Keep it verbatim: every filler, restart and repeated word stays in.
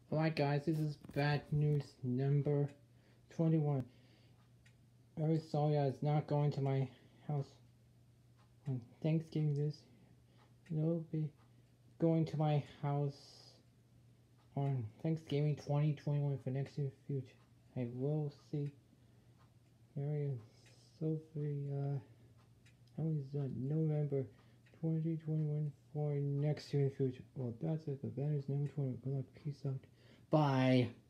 Alright guys, this is bad news number twenty-one. Mary and Sylvia is not going to my house on Thanksgiving this. They'll be going to my house on Thanksgiving twenty twenty-one for next year's future. I will see Mary and Sylvia on November twenty twenty-one for next year's future. Well, that's it. But that is number twenty. Good luck. Peace out. Bye.